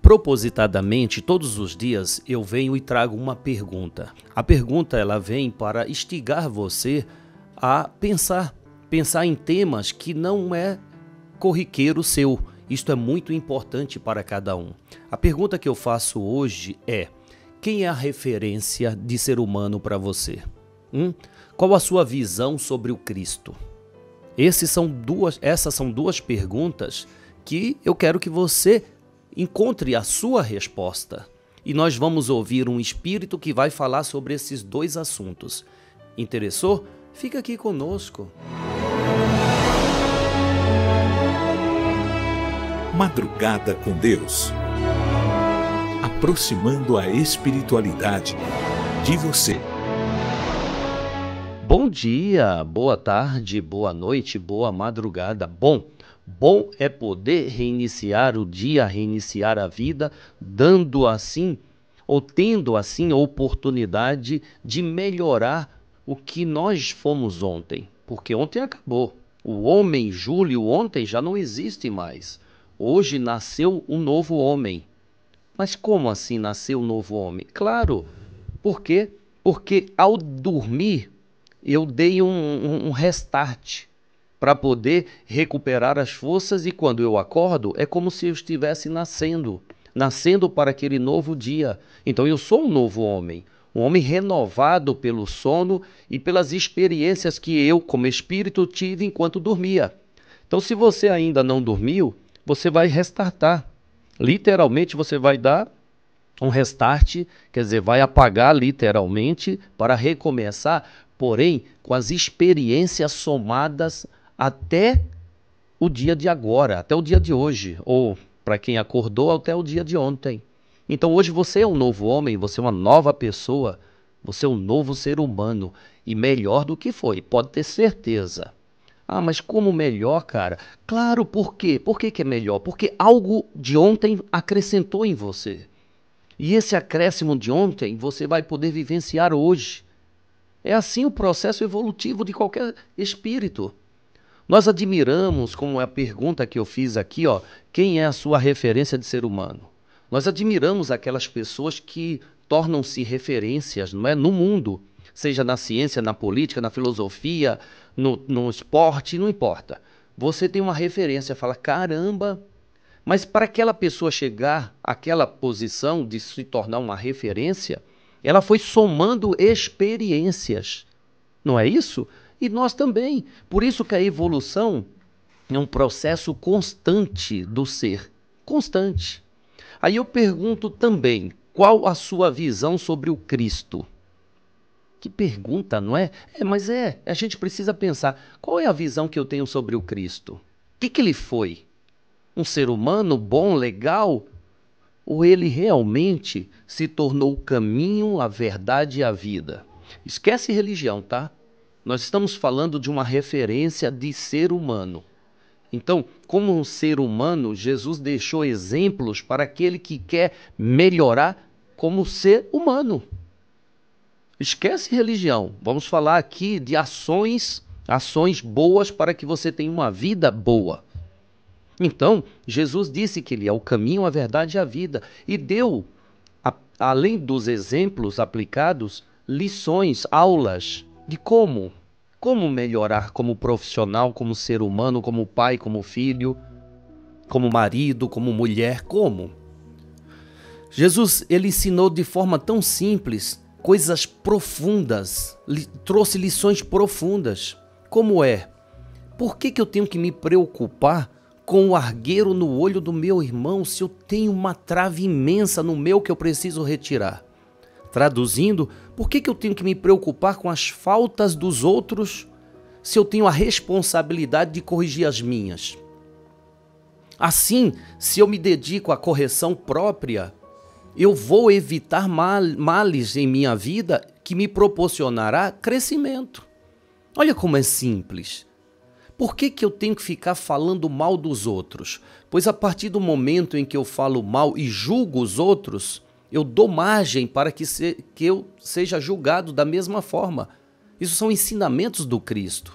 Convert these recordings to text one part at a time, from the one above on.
Propositadamente, todos os dias eu venho e trago uma pergunta. A pergunta ela vem para instigar você a pensar em temas que não é corriqueiro seu. Isto é muito importante para cada um. A pergunta que eu faço hoje é: quem é a referência de ser humano para você? Qual a sua visão sobre o Cristo? Essas são duas perguntas que eu quero que você encontre a sua resposta. E nós vamos ouvir um espírito que vai falar sobre esses dois assuntos. Interessou? Fica aqui conosco. Madrugada com Deus. Aproximando a espiritualidade de você. Bom dia, boa tarde, boa noite, boa madrugada. Bom é poder reiniciar o dia, reiniciar a vida, dando assim, ou tendo assim a oportunidade de melhorar o que nós fomos ontem. Porque ontem acabou. O homem Júlio ontem já não existe mais. Hoje nasceu um novo homem. Mas como assim nasceu um novo homem? Claro, por quê? Porque ao dormir eu dei um restart para poder recuperar as forças, e quando eu acordo é como se eu estivesse nascendo para aquele novo dia. Então eu sou um novo homem, um homem renovado pelo sono e pelas experiências que eu, como espírito, tive enquanto dormia. Então, se você ainda não dormiu, você vai restartar. Literalmente você vai dar um restart, quer dizer, vai apagar literalmente para recomeçar, porém com as experiências somadas até o dia de agora, até o dia de hoje, ou para quem acordou até o dia de ontem. Então hoje você é um novo homem, você é uma nova pessoa, você é um novo ser humano e melhor do que foi, pode ter certeza. Ah, mas como melhor, cara? Claro, por quê? Por que é melhor? Porque algo de ontem acrescentou em você. E esse acréscimo de ontem você vai poder vivenciar hoje. É assim o processo evolutivo de qualquer espírito. Nós admiramos, como é a pergunta que eu fiz aqui, quem é a sua referência de ser humano? Nós admiramos aquelas pessoas que tornam-se referências, não é, no mundo, seja na ciência, na política, na filosofia, no esporte, não importa. Você tem uma referência, fala, caramba, mas para aquela pessoa chegar àquela posição de se tornar uma referência, ela foi somando experiências, não é isso? E nós também. Por isso que a evolução é um processo constante do ser. Constante. Aí eu pergunto também, qual a sua visão sobre o Cristo? Que pergunta, não é? Mas a gente precisa pensar, qual é a visão que eu tenho sobre o Cristo? O que ele foi? Um ser humano bom, legal? Ou ele realmente se tornou o caminho, a verdade e a vida? Esquece religião, tá? Nós estamos falando de uma referência de ser humano. Então, como um ser humano, Jesus deixou exemplos para aquele que quer melhorar como ser humano. Esquece religião. Vamos falar aqui de ações boas para que você tenha uma vida boa. Então, Jesus disse que ele é o caminho, a verdade e a vida. E deu, além dos exemplos aplicados, lições, aulas de como melhorar como profissional, como ser humano, como pai, como filho, como marido, como mulher, como. Jesus, ele ensinou de forma tão simples, coisas profundas, trouxe lições profundas. Como é? Por que eu tenho que me preocupar com o argueiro no olho do meu irmão se eu tenho uma trave imensa no meu que eu preciso retirar? Traduzindo, por que eu tenho que me preocupar com as faltas dos outros se eu tenho a responsabilidade de corrigir as minhas? Assim, se eu me dedico à correção própria, eu vou evitar males em minha vida que me proporcionará crescimento. Olha como é simples. Por que eu tenho que ficar falando mal dos outros? Pois a partir do momento em que eu falo mal e julgo os outros, eu dou margem para que eu seja julgado da mesma forma. Isso são ensinamentos do Cristo.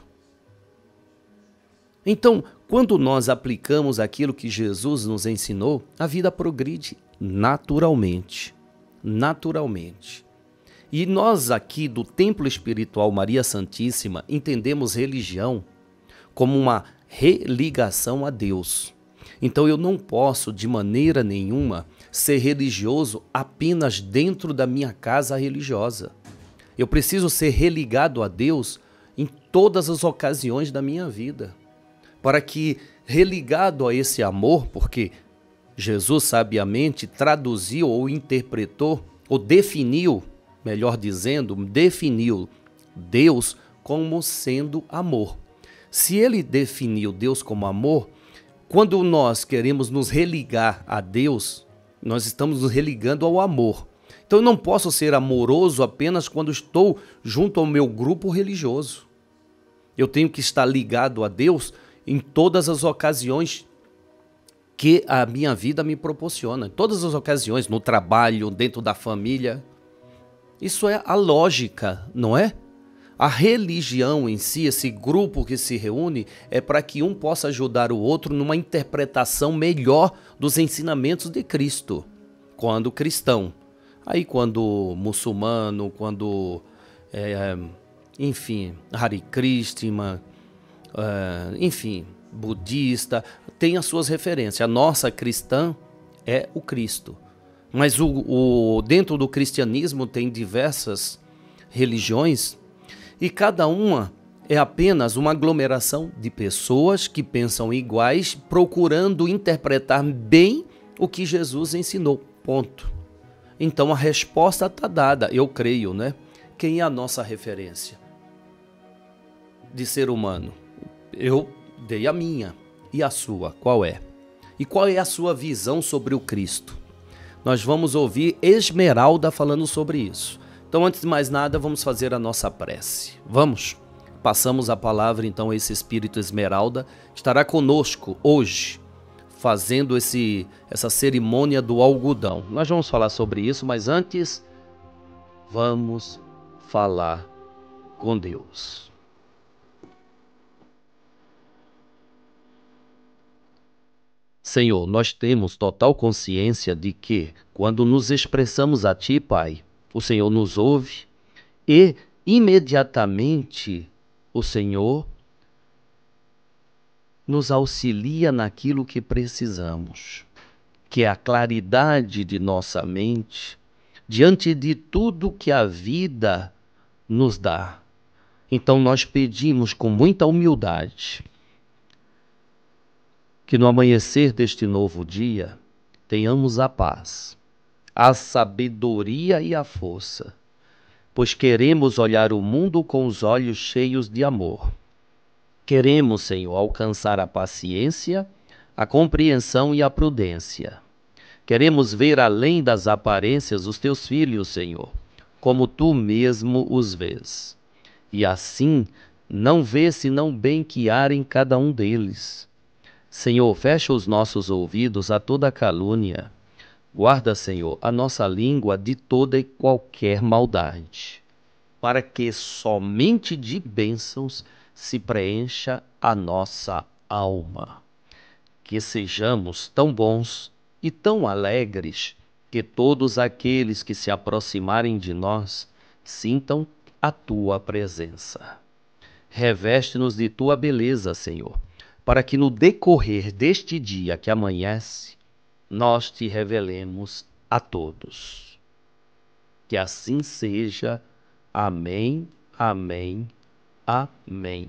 Então, quando nós aplicamos aquilo que Jesus nos ensinou, a vida progride naturalmente. Naturalmente. E nós aqui do Templo Espiritual Maria Santíssima entendemos religião como uma religação a Deus. Então eu não posso de maneira nenhuma ser religioso apenas dentro da minha casa religiosa. Eu preciso ser religado a Deus em todas as ocasiões da minha vida, para que, religado a esse amor, porque Jesus sabiamente traduziu ou interpretou, ou definiu, melhor dizendo, definiu Deus como sendo amor. Se ele definiu Deus como amor, quando nós queremos nos religar a Deus, nós estamos nos religando ao amor. Então eu não posso ser amoroso apenas quando estou junto ao meu grupo religioso. Eu tenho que estar ligado a Deus em todas as ocasiões que a minha vida me proporciona. Em todas as ocasiões, no trabalho, dentro da família. Isso é a lógica, não é? A religião em si, esse grupo que se reúne, é para que um possa ajudar o outro numa interpretação melhor dos ensinamentos de Cristo, quando cristão. Aí quando muçulmano, quando, enfim, Hare Krishna, enfim, budista, tem as suas referências. A nossa cristã é o Cristo. Mas dentro do cristianismo tem diversas religiões e cada uma é apenas uma aglomeração de pessoas que pensam iguais, procurando interpretar bem o que Jesus ensinou. Ponto. Então a resposta está dada, eu creio, né? Quem é a nossa referência de ser humano? Eu dei a minha. E a sua, qual é? E qual é a sua visão sobre o Cristo? Nós vamos ouvir Esmeralda falando sobre isso. Então, antes de mais nada, vamos fazer a nossa prece. Vamos? Passamos a palavra, então, a esse Espírito Esmeralda, que estará conosco hoje, fazendo essa cerimônia do algodão. Nós vamos falar sobre isso, mas antes, vamos falar com Deus. Senhor, nós temos total consciência de que, quando nos expressamos a Ti, Pai, o Senhor nos ouve e, imediatamente, o Senhor nos auxilia naquilo que precisamos, que é a claridade de nossa mente diante de tudo que a vida nos dá. Então nós pedimos com muita humildade que no amanhecer deste novo dia tenhamos a paz, a sabedoria e a força, pois queremos olhar o mundo com os olhos cheios de amor. Queremos, Senhor, alcançar a paciência, a compreensão e a prudência. Queremos ver além das aparências os teus filhos, Senhor, como tu mesmo os vês. E assim não vê senão bem que há em cada um deles. Senhor, fecha os nossos ouvidos a toda calúnia. Guarda, Senhor, a nossa língua de toda e qualquer maldade, para que somente de bênçãos se preencha a nossa alma. Que sejamos tão bons e tão alegres que todos aqueles que se aproximarem de nós sintam a tua presença. Reveste-nos de tua beleza, Senhor, para que no decorrer deste dia que amanhece, nós te revelemos a todos. Que assim seja. Amém, amém, amém.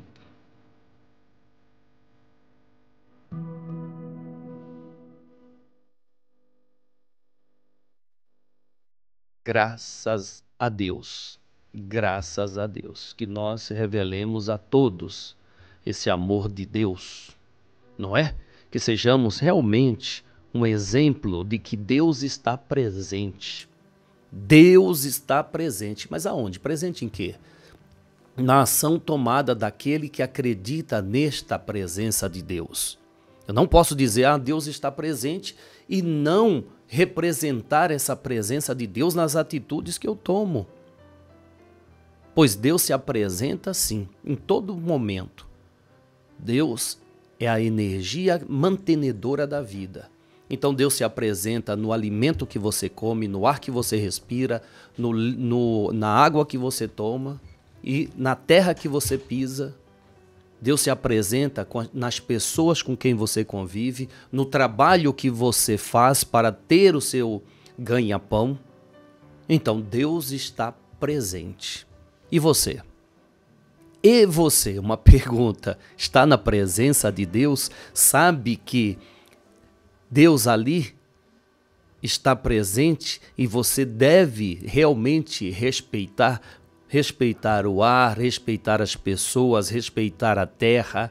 Graças a Deus, que nós revelemos a todos esse amor de Deus, não é? Que sejamos realmente um exemplo de que Deus está presente. Deus está presente, mas aonde? Presente em quê? Na ação tomada daquele que acredita nesta presença de Deus. Eu não posso dizer, Deus está presente e não representar essa presença de Deus nas atitudes que eu tomo. Pois Deus se apresenta sim, em todo momento. Deus é a energia mantenedora da vida. Então Deus se apresenta no alimento que você come, no ar que você respira, na água que você toma e na terra que você pisa. Deus se apresenta nas pessoas com quem você convive, no trabalho que você faz para ter o seu ganha-pão. Então Deus está presente. E você? E você, uma pergunta, está na presença de Deus? Sabe que Deus ali está presente e você deve realmente respeitar o ar, respeitar as pessoas, respeitar a terra.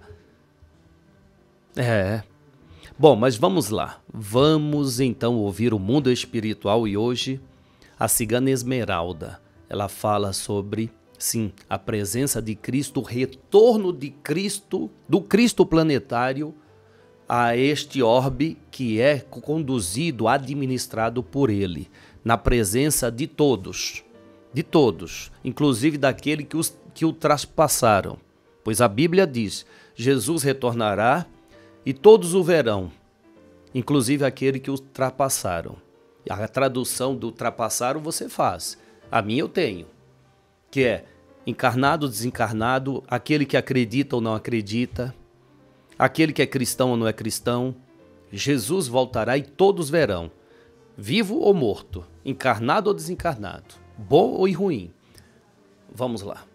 Bom, mas vamos lá. Vamos então ouvir o mundo espiritual e hoje a cigana Esmeralda. Ela fala sobre, sim, a presença de Cristo, o retorno de Cristo, do Cristo planetário, a este orbe que é conduzido, administrado por ele, na presença de todos, inclusive daquele que o traspassaram. Pois a Bíblia diz, Jesus retornará e todos o verão, inclusive aquele que o ultrapassaram. A tradução do ultrapassaram você faz, a minha eu tenho, que é encarnado, desencarnado, aquele que acredita ou não acredita, aquele que é cristão ou não é cristão. Jesus voltará e todos verão, vivo ou morto, encarnado ou desencarnado, bom ou ruim. Vamos lá.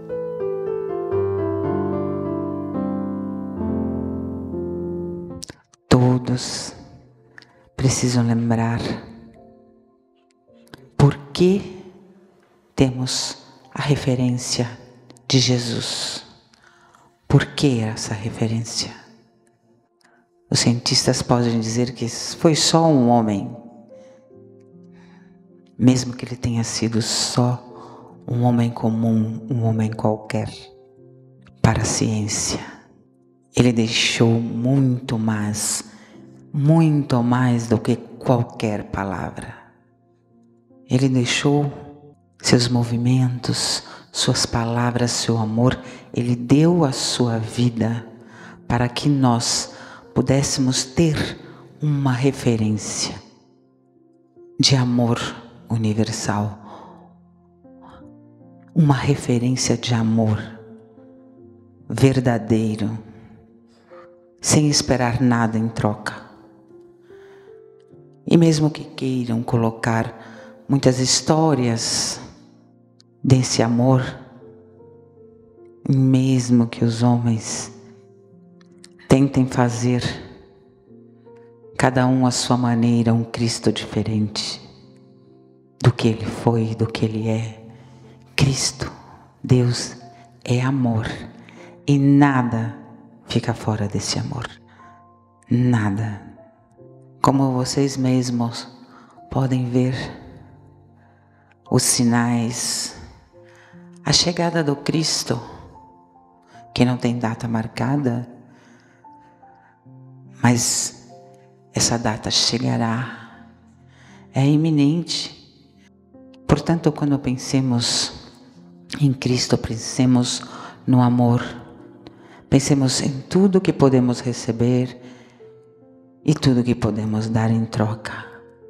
Todos precisam lembrar por que temos a referência de Jesus. Por que essa referência? Os cientistas podem dizer que foi só um homem, mesmo que ele tenha sido só um homem comum, um homem qualquer, para a ciência. Ele deixou muito mais do que qualquer palavra. Ele deixou seus movimentos, suas palavras, seu amor. Ele deu a sua vida para que nós pudéssemos ter uma referência de amor universal, uma referência de amor verdadeiro, sem esperar nada em troca. E mesmo que queiram colocar muitas histórias desse amor, mesmo que os homens tentem fazer, cada um à sua maneira, um Cristo diferente do que ele foi, do que ele é. Cristo, Deus, é amor e nada fica fora desse amor. Nada. Como vocês mesmos podem ver, os sinais, a chegada do Cristo, que não tem data marcada, mas essa data chegará, é iminente. Portanto, quando pensemos em Cristo, pensemos no amor, pensemos em tudo que podemos receber e tudo que podemos dar em troca.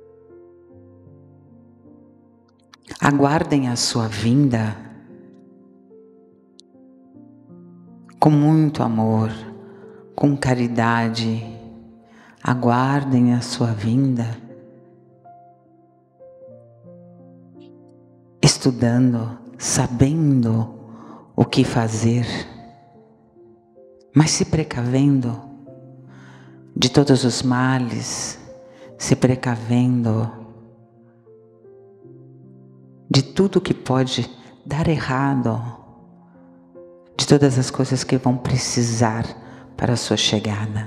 Aguardem a sua vinda com muito amor, com caridade. Aguardem a sua vinda, estudando, sabendo o que fazer, mas se precavendo de todos os males, se precavendo de tudo que pode dar errado, de todas as coisas que vão precisar para a sua chegada.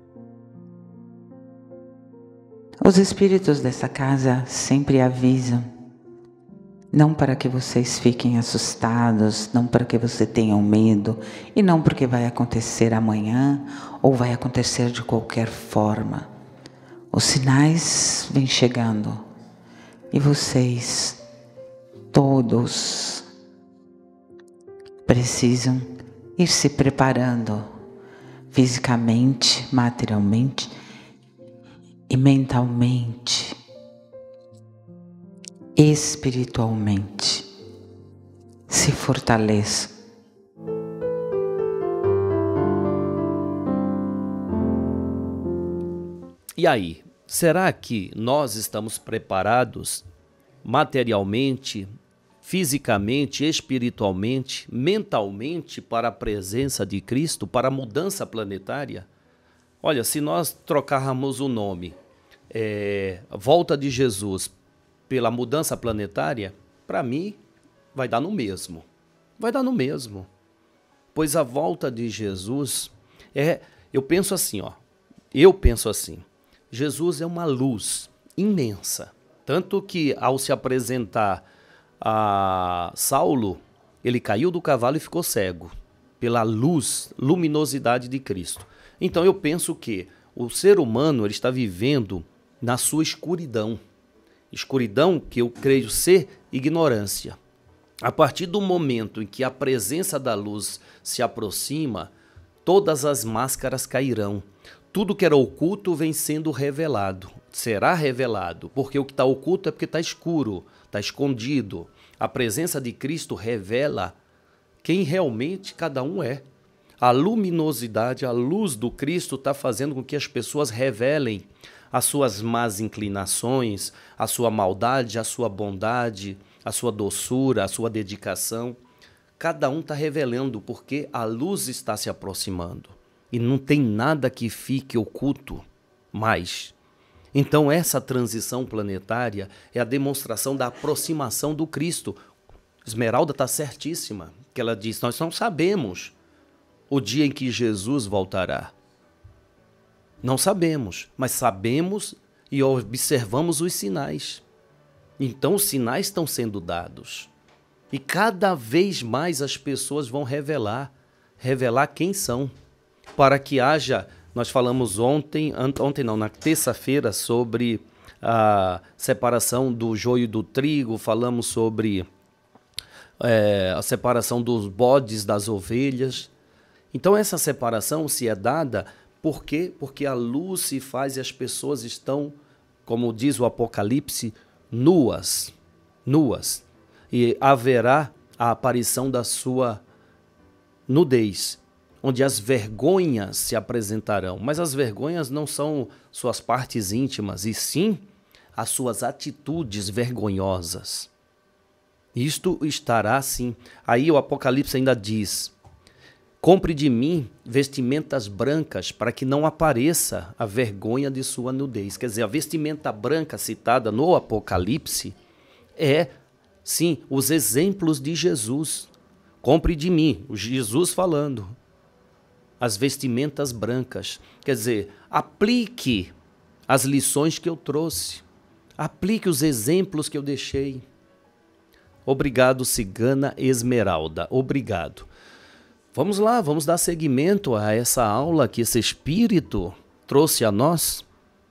Os espíritos dessa casa sempre avisam, não para que vocês fiquem assustados, não para que você tenham medo, e não porque vai acontecer amanhã ou vai acontecer de qualquer forma. Os sinais vêm chegando e vocês todos precisam ir se preparando fisicamente, materialmente e mentalmente, espiritualmente, se fortaleça. E aí, será que nós estamos preparados materialmente, fisicamente, espiritualmente, mentalmente para a presença de Cristo, para a mudança planetária? Olha, se nós trocarmos o nome Volta de Jesus pela mudança planetária, para mim vai dar no mesmo. Vai dar no mesmo. Pois a volta de Jesus eu penso assim, Jesus é uma luz imensa. Tanto que ao se apresentar a Saulo, ele caiu do cavalo e ficou cego pela luminosidade de Cristo. Então eu penso que o ser humano ele está vivendo na sua escuridão. Escuridão que eu creio ser ignorância. A partir do momento em que a presença da luz se aproxima, todas as máscaras cairão. Tudo que era oculto vem sendo revelado. Será revelado, porque o que está oculto é porque está escuro, está escondido. A presença de Cristo revela quem realmente cada um é. A luminosidade, a luz do Cristo está fazendo com que as pessoas revelem as suas más inclinações, a sua maldade, a sua bondade, a sua doçura, a sua dedicação. Cada um está revelando porque a luz está se aproximando. E não tem nada que fique oculto mais. Então essa transição planetária é a demonstração da aproximação do Cristo. Esmeralda está certíssima, que ela diz, nós não sabemos o dia em que Jesus voltará. Não sabemos, mas sabemos e observamos os sinais. Então os sinais estão sendo dados. E cada vez mais as pessoas vão revelar quem são. Para que haja, nós falamos na terça-feira sobre a separação do joio do trigo, falamos sobre a separação dos bodes das ovelhas. Então essa separação se é dada por quê? Porque a luz se faz e as pessoas estão, como diz o Apocalipse, nuas. E haverá a aparição da sua nudez, onde as vergonhas se apresentarão. Mas as vergonhas não são suas partes íntimas, e sim as suas atitudes vergonhosas. Isto estará assim. Aí o Apocalipse ainda diz, compre de mim vestimentas brancas para que não apareça a vergonha de sua nudez. Quer dizer, a vestimenta branca citada no Apocalipse é, sim, os exemplos de Jesus. Compre de mim, o Jesus falando. As vestimentas brancas. Quer dizer, aplique as lições que eu trouxe. Aplique os exemplos que eu deixei. Obrigado, Cigana Esmeralda. Obrigado. Vamos lá, vamos dar seguimento a essa aula que esse Espírito trouxe a nós.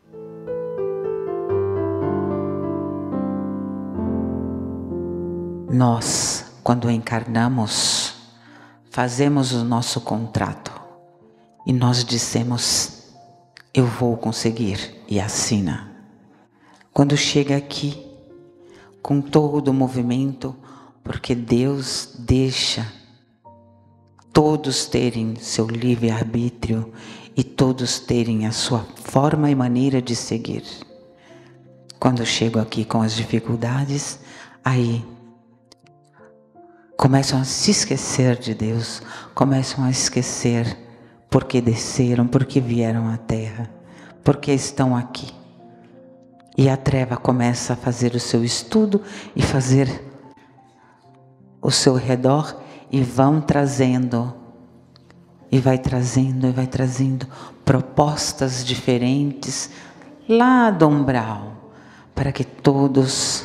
Nós, quando encarnamos, fazemos o nosso contrato e nós dissemos, eu vou conseguir, e assina. Quando chega aqui, com todo o movimento, porque Deus deixa todos terem seu livre-arbítrio e todos terem a sua forma e maneira de seguir. Quando chego aqui com as dificuldades, aí começam a se esquecer de Deus, começam a esquecer porque desceram, porque vieram à Terra, porque estão aqui. E a treva começa a fazer o seu estudo e fazer o seu redor e vão trazendo, e vai trazendo propostas diferentes lá do umbral, para que todos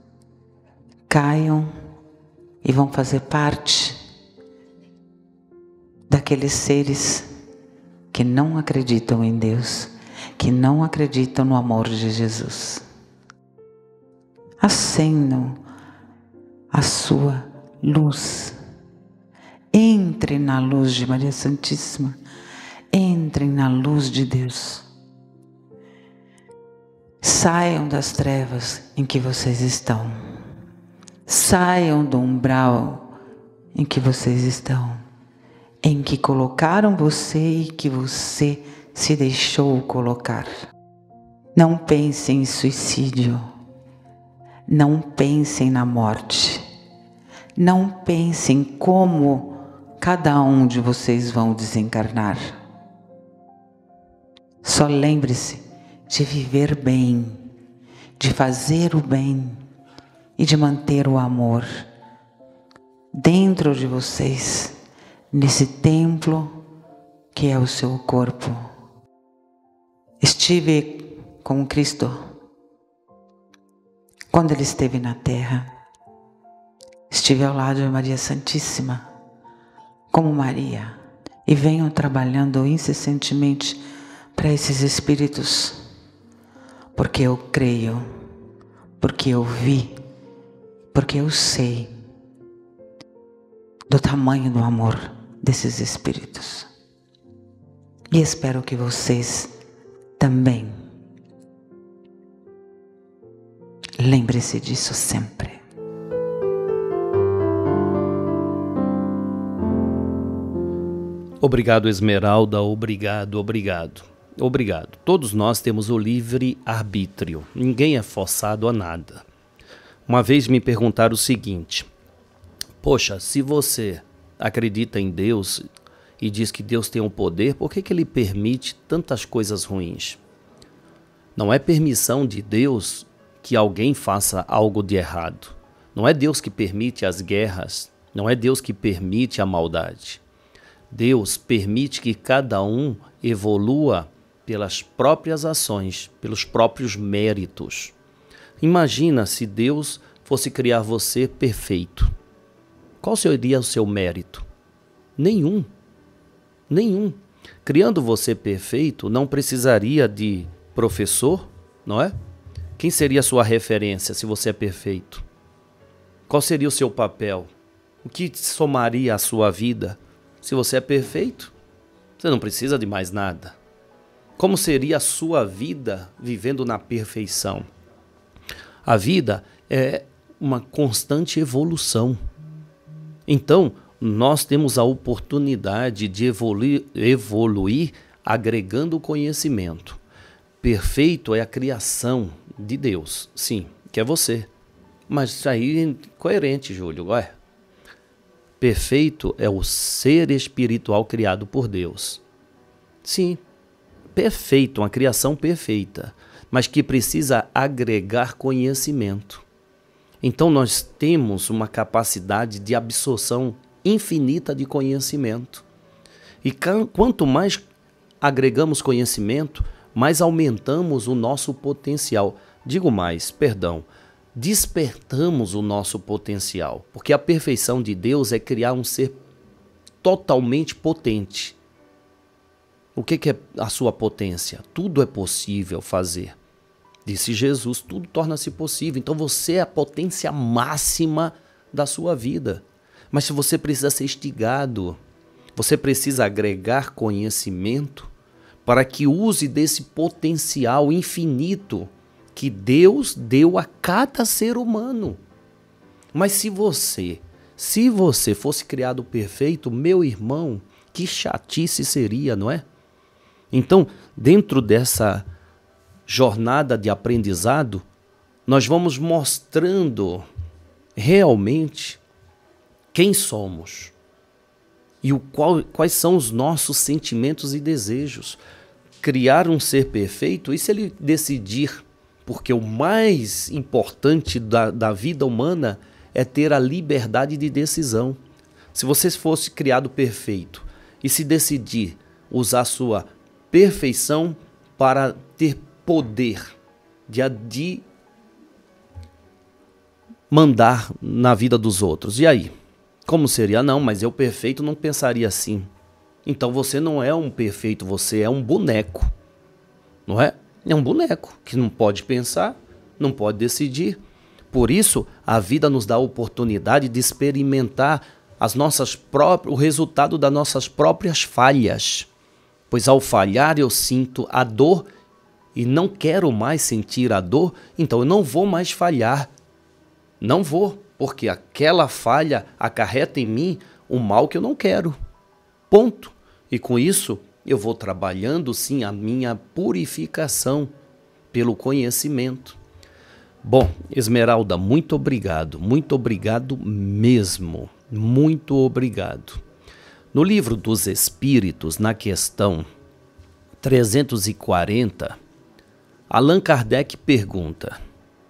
caiam e vão fazer parte daqueles seres que não acreditam em Deus, que não acreditam no amor de Jesus. Acendam a sua luz. Entrem na luz de Maria Santíssima. Entrem na luz de Deus. Saiam das trevas em que vocês estão. Saiam do umbral em que vocês estão, em que colocaram você e que você se deixou colocar. Não pensem em suicídio. Não pensem na morte. Não pensem como cada um de vocês vão desencarnar. Só lembre-se de viver bem, de fazer o bem e de manter o amor dentro de vocês, nesse templo que é o seu corpo. Estive com Cristo quando Ele esteve na terra. Estive ao lado de Maria Santíssima, como Maria, e venho trabalhando incessantemente para esses espíritos, porque eu creio, porque eu vi, porque eu sei do tamanho do amor desses espíritos. E espero que vocês também. Lembre-se disso sempre. Obrigado, Esmeralda, obrigado. Todos nós temos o livre arbítrio, ninguém é forçado a nada. Uma vez me perguntaram o seguinte: poxa, se você acredita em Deus e diz que Deus tem um poder, por que Ele permite tantas coisas ruins? Não é permissão de Deus que alguém faça algo de errado. Não é Deus que permite as guerras, não é Deus que permite a maldade. Deus permite que cada um evolua pelas próprias ações, pelos próprios méritos. Imagina se Deus fosse criar você perfeito. Qual seria o seu mérito? Nenhum. Criando você perfeito, não precisaria de professor, não é? Quem seria a sua referência se você é perfeito? Qual seria o seu papel? O que somaria à sua vida? Se você é perfeito, você não precisa de mais nada. Como seria a sua vida vivendo na perfeição? A vida é uma constante evolução. Então, nós temos a oportunidade de evoluir agregando conhecimento. Perfeito é a criação de Deus, sim, que é você. Mas isso aí é coerente, Júlio, ué. Perfeito é o ser espiritual criado por Deus. Sim, perfeito, uma criação perfeita, mas que precisa agregar conhecimento. Então nós temos uma capacidade de absorção infinita de conhecimento. E quanto mais agregamos conhecimento, mais aumentamos o nosso potencial. Digo mais, despertamos o nosso potencial, porque a perfeição de Deus é criar um ser totalmente potente. O que é a sua potência? Tudo é possível fazer. Disse Jesus, tudo torna-se possível. Então você é a potência máxima da sua vida. Mas se você precisa ser instigado, você precisa agregar conhecimento para que use desse potencial infinito que Deus deu a cada ser humano. Mas se você fosse criado perfeito, meu irmão, que chatice seria, não é? Então, dentro dessa jornada de aprendizado, nós vamos mostrando realmente quem somos e quais são os nossos sentimentos e desejos. Criar um ser perfeito, e se ele decidir, porque o mais importante da vida humana é ter a liberdade de decisão. Se você fosse criado perfeito e se decidir usar sua perfeição para ter poder de mandar na vida dos outros, e aí? Como seria? Não, mas eu perfeito não pensaria assim. Então você não é um perfeito, você é um boneco, não é? É um boneco que não pode pensar, não pode decidir. Por isso, a vida nos dá a oportunidade de experimentar o resultado das nossas próprias falhas. Pois ao falhar eu sinto a dor e não quero mais sentir a dor, então eu não vou mais falhar. Não vou, porque aquela falha acarreta em mim um mal que eu não quero. Ponto. E com isso, eu vou trabalhando sim a minha purificação pelo conhecimento. Bom, Esmeralda, muito obrigado mesmo, muito obrigado. No Livro dos Espíritos, na questão 340, Allan Kardec pergunta: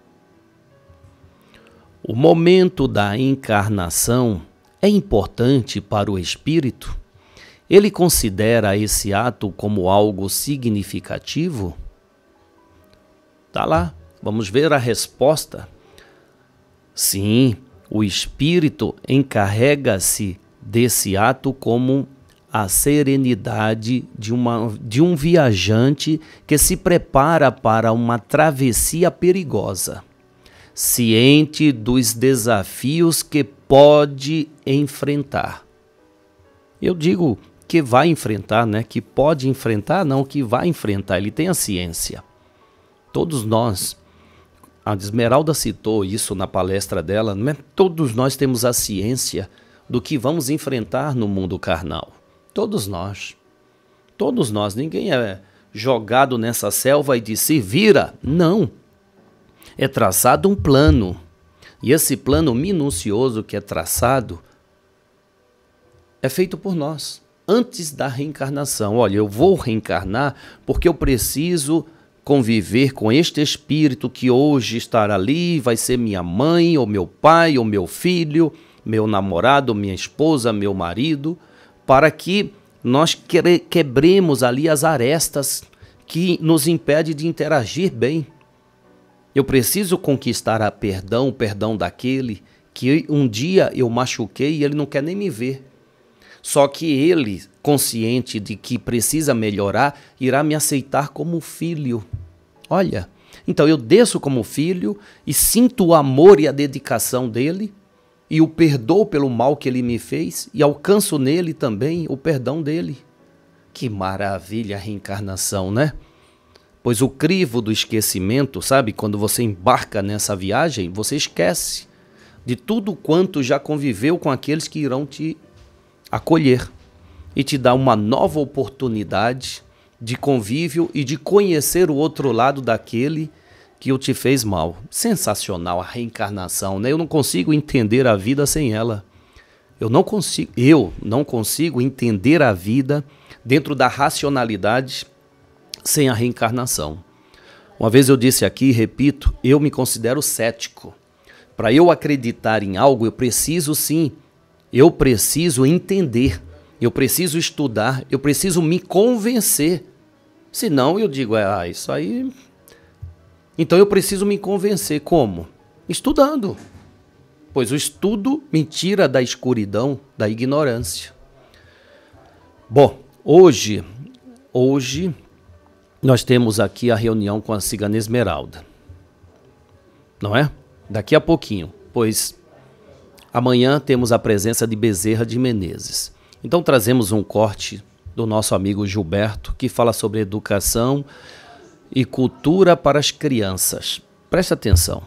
o momento da encarnação é importante para o espírito? Ele considera esse ato como algo significativo? Tá lá. Vamos ver a resposta. Sim, o espírito encarrega-se desse ato como a serenidade de um viajante que se prepara para uma travessia perigosa, ciente dos desafios que pode enfrentar. Eu digo que vai enfrentar, né? Que pode enfrentar, não, que vai enfrentar. Ele tem a ciência. Todos nós. A Esmeralda citou isso na palestra dela, né? Todos nós temos a ciência do que vamos enfrentar no mundo carnal. Todos nós. Todos nós. Ninguém é jogado nessa selva e diz, se vira. Não. É traçado um plano. E esse plano minucioso que é traçado é feito por nós. Antes da reencarnação. Olha, eu vou reencarnar porque eu preciso conviver com este espírito que hoje estará ali, vai ser minha mãe, ou meu pai, ou meu filho, meu namorado, minha esposa, meu marido, para que nós quebremos ali as arestas que nos impedem de interagir bem. Eu preciso conquistar o perdão daquele que um dia eu machuquei e ele não quer nem me ver. Só que ele, consciente de que precisa melhorar, irá me aceitar como filho. Olha, então eu desço como filho e sinto o amor e a dedicação dele e o perdoo pelo mal que ele me fez e alcanço nele também o perdão dele. Que maravilha a reencarnação, né? Pois o crivo do esquecimento, sabe? Quando você embarca nessa viagem, você esquece de tudo quanto já conviveu com aqueles que irão te acolher e te dar uma nova oportunidade de convívio e de conhecer o outro lado daquele que te fez mal. Sensacional a reencarnação, né? Eu não consigo entender a vida sem ela. Eu não consigo entender a vida dentro da racionalidade sem a reencarnação. Uma vez eu disse aqui e repito, eu me considero cético. Para eu acreditar em algo, eu preciso entender, eu preciso estudar, eu preciso me convencer. Senão eu digo, isso aí... Então eu preciso me convencer. Como? Estudando. Pois o estudo me tira da escuridão, da ignorância. Bom, hoje nós temos aqui a reunião com a Cigana Esmeralda. Não é? Daqui a pouquinho, pois amanhã temos a presença de Bezerra de Menezes. Então trazemos um corte do nosso amigo Gilberto, que fala sobre educação e cultura para as crianças. Preste atenção.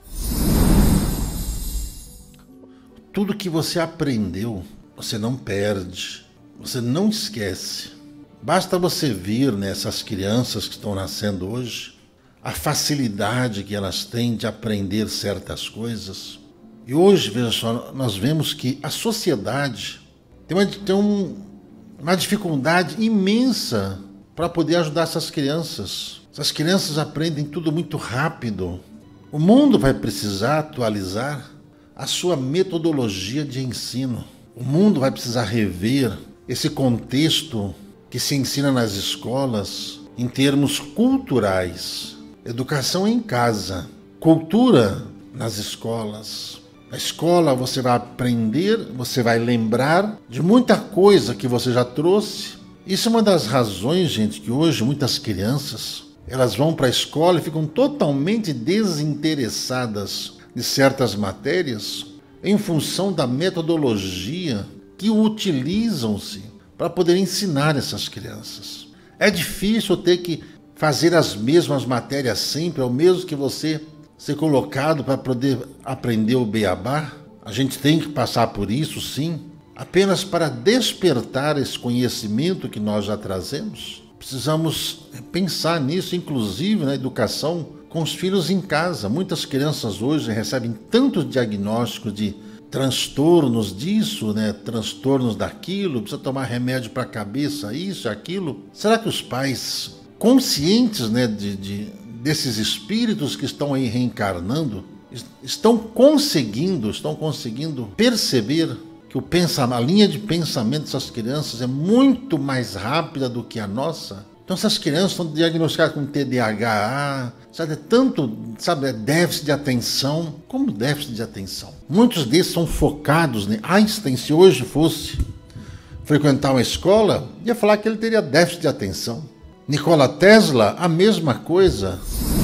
Tudo que você aprendeu, você não perde, você não esquece. Basta você ver nessas crianças que estão nascendo hoje, a facilidade que elas têm de aprender certas coisas. E hoje, veja só, nós vemos que a sociedade tem uma dificuldade imensa para poder ajudar essas crianças. Essas crianças aprendem tudo muito rápido. O mundo vai precisar atualizar a sua metodologia de ensino. O mundo vai precisar rever esse contexto que se ensina nas escolas em termos culturais. Educação em casa, cultura nas escolas. Na escola você vai aprender, você vai lembrar de muita coisa que você já trouxe. Isso é uma das razões, gente, que hoje muitas crianças elas vão para a escola e ficam totalmente desinteressadas de certas matérias em função da metodologia que utilizam-se para poder ensinar essas crianças. É difícil ter que fazer as mesmas matérias sempre, é o mesmo que você ser colocado para poder aprender o beabá. A gente tem que passar por isso, sim, apenas para despertar esse conhecimento que nós já trazemos. Precisamos pensar nisso, inclusive na educação com os filhos em casa. Muitas crianças hoje recebem tantos diagnósticos de transtornos disso, transtornos daquilo, precisa tomar remédio para a cabeça, isso, aquilo. Será que os pais, conscientes desses espíritos que estão aí reencarnando, estão conseguindo perceber que a linha de pensamento dessas crianças é muito mais rápida do que a nossa? Então essas crianças estão diagnosticadas com TDAH, déficit de atenção. Como déficit de atenção? Muitos desses são focados, Einstein, se hoje fosse frequentar uma escola, ia falar que ele teria déficit de atenção. Nikola Tesla, a mesma coisa.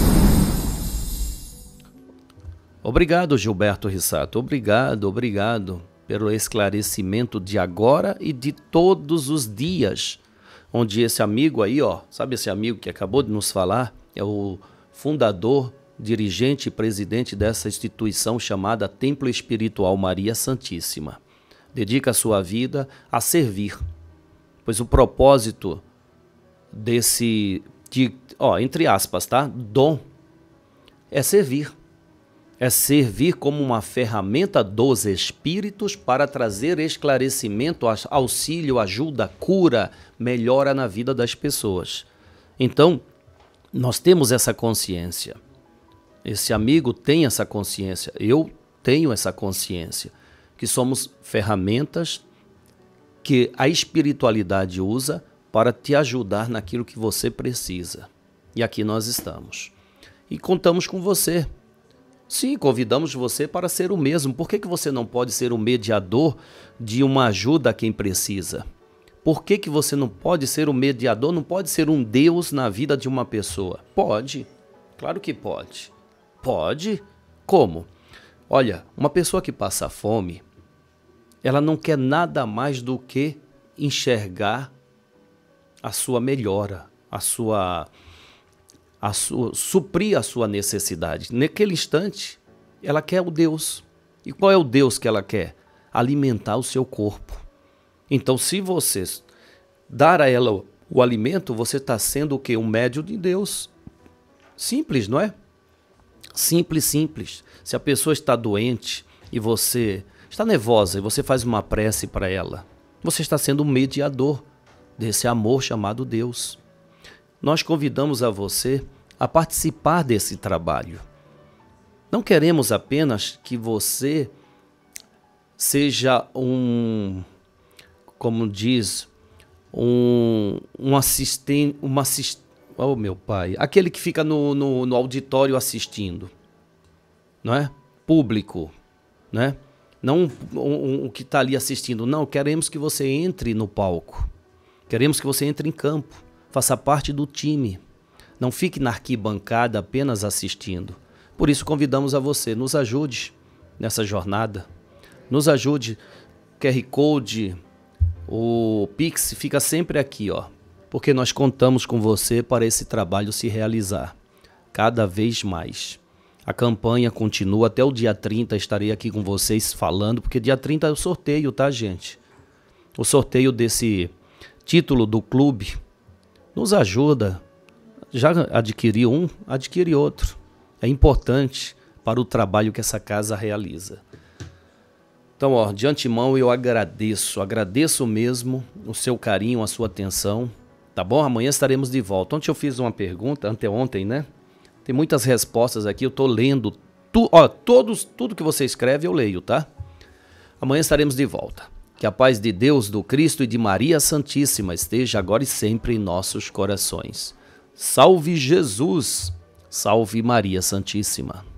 Obrigado, Gilberto Rissato. Obrigado pelo esclarecimento de agora e de todos os dias, onde esse amigo aí, sabe esse amigo que acabou de nos falar? É o fundador, dirigente e presidente dessa instituição chamada Templo Espiritual Maria Santíssima. Dedica a sua vida a servir, pois o propósito entre aspas, dom, é servir. É servir como uma ferramenta dos espíritos para trazer esclarecimento, auxílio, ajuda, cura, melhora na vida das pessoas. Então, nós temos essa consciência. Esse amigo tem essa consciência. Eu tenho essa consciência. Que somos ferramentas que a espiritualidade usa para te ajudar naquilo que você precisa. E aqui nós estamos. E contamos com você. Sim, convidamos você para ser o mesmo. Por que você não pode ser o mediador de uma ajuda a quem precisa? Por que você não pode ser o mediador, não pode ser um Deus na vida de uma pessoa? Pode, claro que pode. Pode? Como? Olha, uma pessoa que passa fome, ela não quer nada mais do que enxergar a sua melhora, suprir a sua necessidade. Naquele instante, ela quer o Deus. E qual é o Deus que ela quer? Alimentar o seu corpo. Então, se você dar a ela o alimento, você está sendo o quê? Um médium de Deus. Simples, não é? Simples, simples. Se a pessoa está doente e você está nervosa e você faz uma prece para ela, você está sendo um mediador desse amor chamado Deus. Nós convidamos a você a participar desse trabalho. Não queremos apenas que você seja como diz, um assistente, oh meu pai, aquele que fica no auditório assistindo, não é? Público, né? Não o que está ali assistindo, não, queremos que você entre no palco, queremos que você entre em campo, faça parte do time, não fique na arquibancada apenas assistindo. Por isso convidamos a você, nos ajude nessa jornada, nos ajude, QR Code, o Pix fica sempre aqui, porque nós contamos com você para esse trabalho se realizar cada vez mais. A campanha continua até o dia 30, estarei aqui com vocês falando, porque dia 30 é o sorteio, tá, gente? O sorteio desse título do clube. Nos ajuda. Já adquiriu um, adquire outro. É importante para o trabalho que essa casa realiza. Então, de antemão eu agradeço mesmo o seu carinho, a sua atenção, tá bom? Amanhã estaremos de volta. Ontem eu fiz uma pergunta, anteontem, né? Tem muitas respostas aqui, eu tô lendo, tudo que você escreve eu leio, tá? Amanhã estaremos de volta. Que a paz de Deus, do Cristo e de Maria Santíssima esteja agora e sempre em nossos corações. Salve Jesus, salve Maria Santíssima.